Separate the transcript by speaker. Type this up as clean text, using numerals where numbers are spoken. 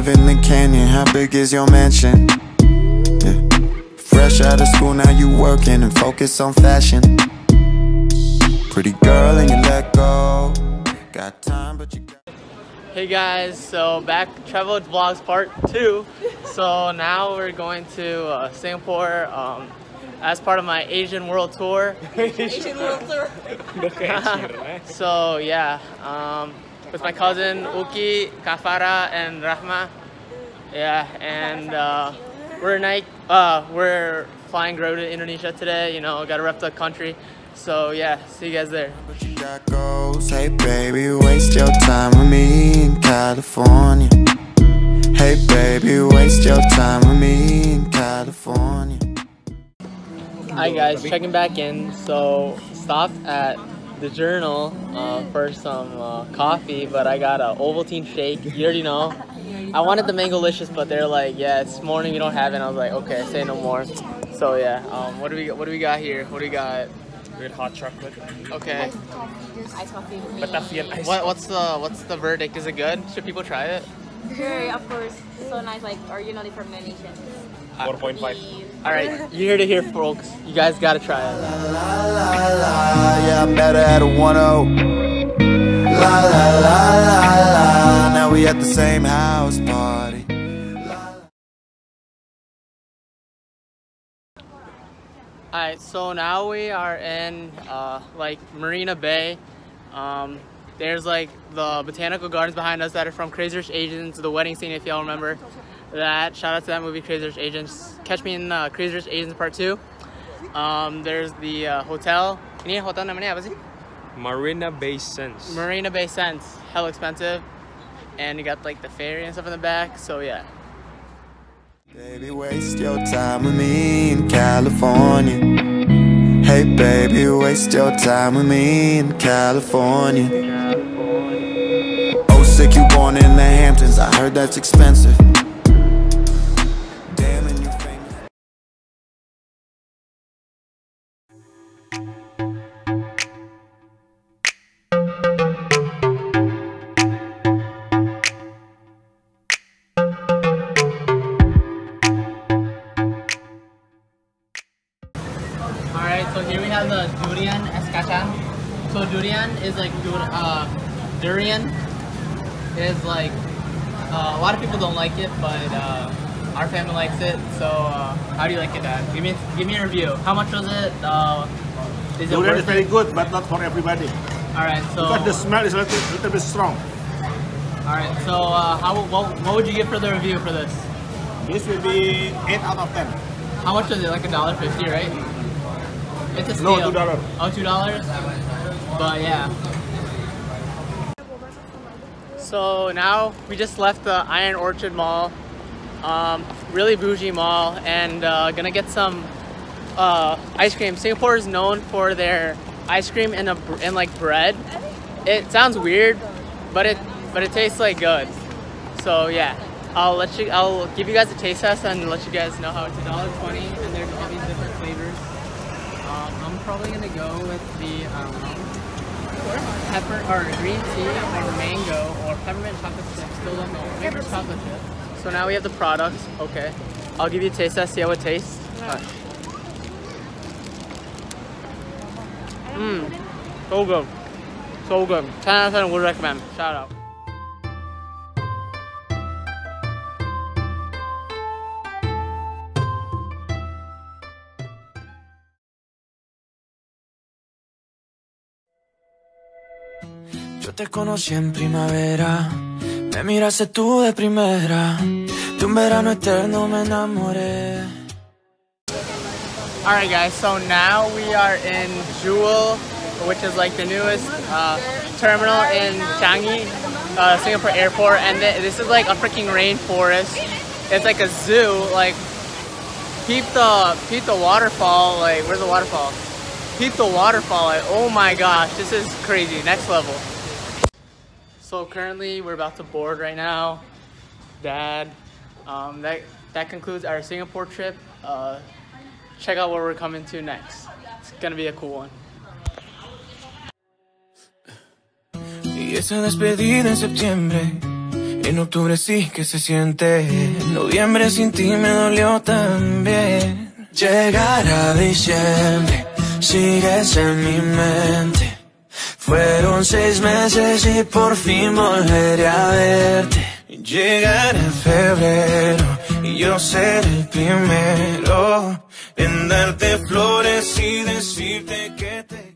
Speaker 1: in the canyon. How big is your mansion? Yeah. Fresh out of school, now you working and focus on fashion. Pretty girl and you let go. Got time, but you got...
Speaker 2: Hey guys, so back travel vlogs part 2. So now we're going to Singapore as part of my Asian World Tour.
Speaker 3: Asian World Tour.
Speaker 2: So yeah, with my cousin Uki, Kafara, and Rahma. Yeah, and we're flying Garuda to Indonesia today. You know, gotta rep the country. So yeah, see you guys there.
Speaker 1: But you got goals. Hey baby, waste your time with me in California. Hey baby, waste your time with me in California.
Speaker 2: Hi guys, checking back in. So stopped at the Journal for some coffee, but I got a Ovaltine shake. You already know. I wanted the Mango-licious, but they're like, yeah, it's morning, we don't have it. And I was like, okay, say no more. So yeah, what do we got here? What do we got?
Speaker 4: With hot chocolate.
Speaker 2: Okay.
Speaker 3: Ice coffee.
Speaker 4: Batavian ice.
Speaker 2: What's the verdict? Is it good? Should people try it?
Speaker 3: Sure, of course. So nice, like originally from the nation.
Speaker 4: 4.5.
Speaker 2: All right, you heard it here, folks. You guys gotta try it.
Speaker 1: La la la la, yeah, I met her at a 1-0. La la la la la, now we at the same house party.
Speaker 2: Alright, so now we are in like Marina Bay. There's like the botanical gardens behind us that are from Crazy Rich Asians, the wedding scene, if y'all remember that. Shout out to that movie, Crazy Rich Asians. Catch me in Crazy Rich Asians Part 2. There's the hotel. Ini hotel namanya apa sih?
Speaker 4: Marina Bay Sands.
Speaker 2: Marina Bay Sands. Hell expensive. And you got like the ferry and stuff in the back, so yeah.
Speaker 1: Baby, waste your time with me in California. Hey baby, waste your time with me in California. Oh, sick, you born in the Hamptons. I heard that's expensive. Damn, and you famous.
Speaker 2: Alright, so here we have the durian es kacang. So durian is like durian is like a lot of people don't like it, but our family likes it. So how do you like it, Dad? Give me a review. How much was it? Is it
Speaker 5: Durian
Speaker 2: worth
Speaker 5: is very
Speaker 2: it?
Speaker 5: good, but not for everybody.
Speaker 2: Alright, so
Speaker 5: Because the smell is a little bit strong.
Speaker 2: alright, so what would you give for the review for this?
Speaker 5: This will be 8 out of 10.
Speaker 2: How much is it? Like $1.50, right? It's a steal.
Speaker 5: No, $2.
Speaker 2: Oh, $2? But yeah. So now we just left the Iron Orchard Mall. Really bougie mall, and gonna get some ice cream. Singapore is known for their ice cream and like bread. It sounds weird, but it tastes like good. So yeah, I'll give you guys a taste test and let you guys know how it's $1.20, and there's all these different flavors. I'm probably gonna go with the pepper or green tea or mango or peppermint chocolate chip. Still don't know. Maybe chocolate chip. So now we have the product. Okay, I'll give you a taste test. See how it tastes. So good. So good. 10 out of 10 would recommend. Shout out.
Speaker 1: Yo te conocí en primavera, me miraste tú de primera, de un verano eterno me enamoré.
Speaker 2: Alright guys, so now we are in Jewel, which is like the newest terminal in Changi, Singapore airport, and this is like a freaking rainforest. It's like a zoo. Like peep the waterfall. Like, where's the waterfall? Peep the waterfall. Like, oh my gosh, this is crazy, next level. So currently we're about to board right now. Dad, that concludes our Singapore trip. Check out where we're coming to next. It's gonna be a cool one.
Speaker 1: Y esa despedida en septiembre,
Speaker 6: En octubre sí que se siente, en noviembre sin ti me dolió también. Llegará diciembre, sigues en mi mente. Fueron 6 meses y por fin volveré a verte. Llegará febrero y yo seré el primero en darte flores y decirte que te